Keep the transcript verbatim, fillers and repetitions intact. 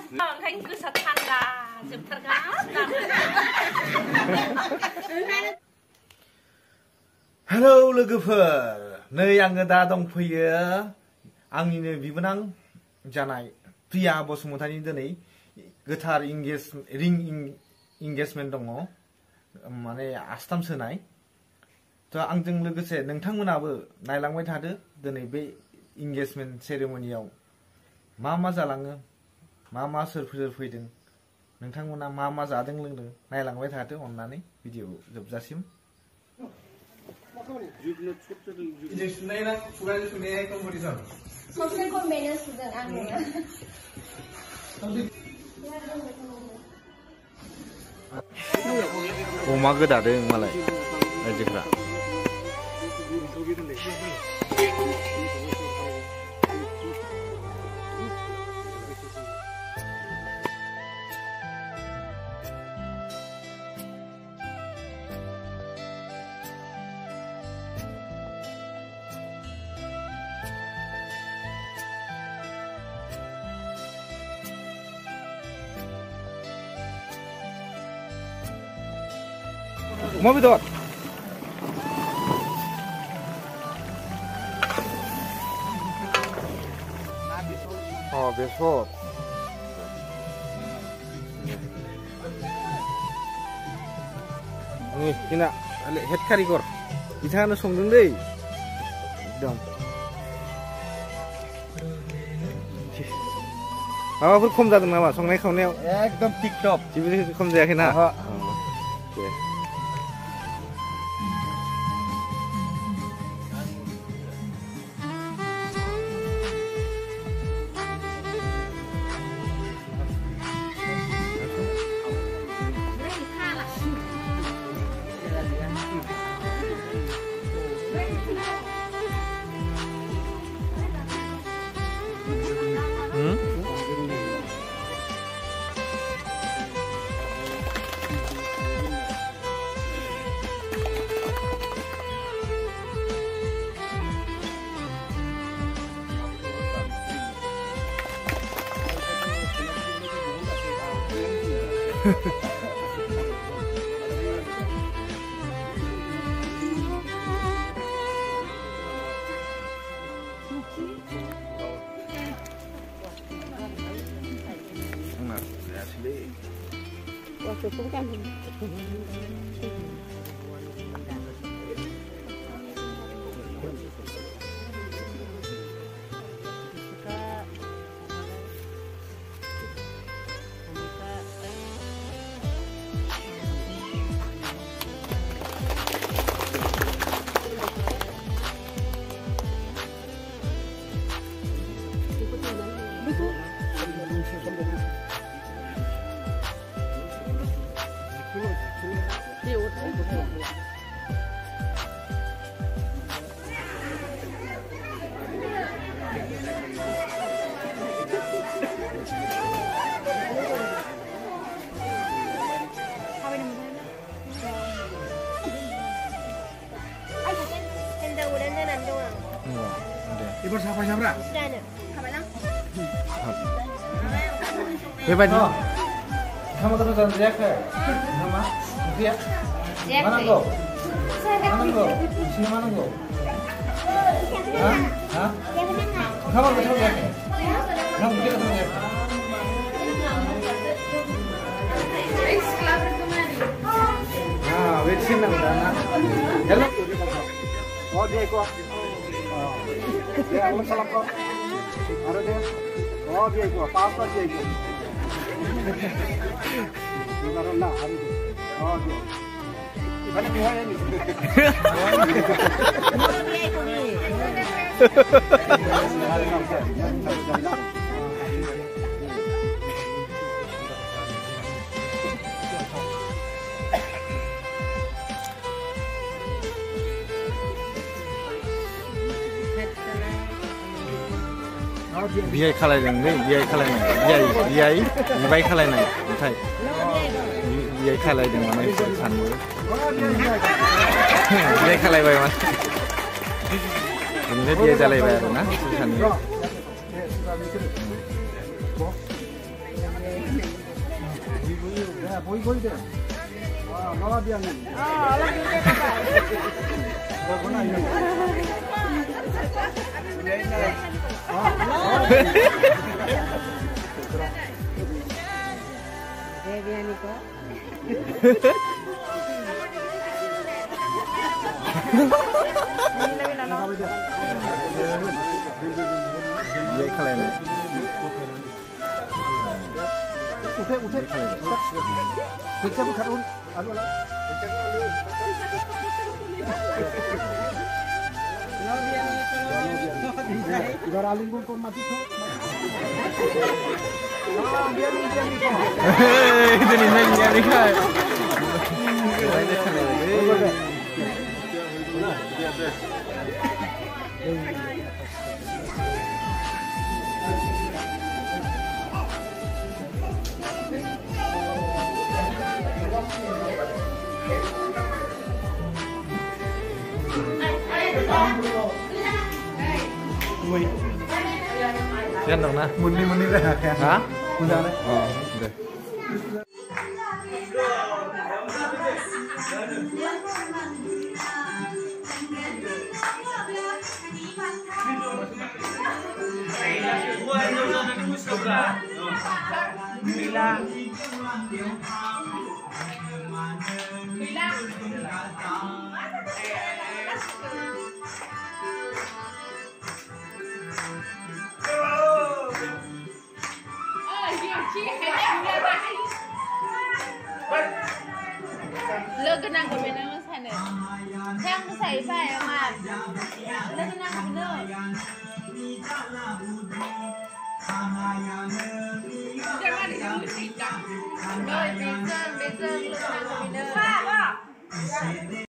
Thanh cứ sạch than là chụp thật gái. Hello लोगोफोर, नै आङो दा दंफैयो आंनिनो बिबोनां जानाय प्रिया बसुमतारी दिनै गोथार इंगेज रिं इंगेजमेन्ट दङ माने आस्थाम सोनाय थ' आंजों लोगोसे नोंथांमोनाबो नायलांबाय थादो दिनै बे इंगेजमेन्ट सेरेमनियाव मा मा जालाङो मा मा सोरफोर फैदों नोंथांमोना मा मा जादों लोंदों नायलांबाय थादो अननानै भिडिअ जोबजासिम 이제 순애랑 주간의 순애의 컴포지션. 선생 컴매는 수준 아니야. अमा गोदादों मालाय रायजोफ्रा 어마 비더 어 배소 nih kena head karigor bicara songdeng deh dong माबाफोर खम जादों नामा संनाय खावनायाव एकदम टिक टप जेबो खम जायाखै ना Waktu itu kan 이번 사파 잡라. 수라는 가봐라. 배바지. kamu terus dan teriak ya? Nama? Iya. Mana kau? Mana kau? Sini mana kau? Hah? Hah? Kamu betul ya? Kamu betul ya? Ah, wait sini nak. Hello. Oh dia kok. Ya, aku salam kok. Ada dia. Oh dia kok. Apa dia kok? Gimana lah hari itu? Oh dia. Mana dia ini? Oh dia itu ni. बियाय खालायदों दै बियाय खालायनाय बियाय बियाय बिबाय खालायनाय ओमफ्राय बियाय खालायदों माने सानबो बियाय खालायबाय माने बिनिफ्राय बियाय जालायबाय आरोना सानबो Oi, oi deh. Wah, malah dia nih. Oh, lagi deh Pak. Gak pernah ya. Eh, dia nih kok. Dia kalian. Udah, udah. Kita bukan un. Aduh. Ibar aling pun pun mati tuh. Ah, dia nih dia nih kok. Itu nih saya nih kan. Kan dong nah. Muni-muni dah ya. Hah? Udah. Oh, udah. Lơ cái năng của mình nó sai này. Theo nó sai phải mà. Lơ cái năng của mình nữa. Cho nó đi làm gì đó. Rồi bây giờ bây giờ lơ cái năng của mình nữa.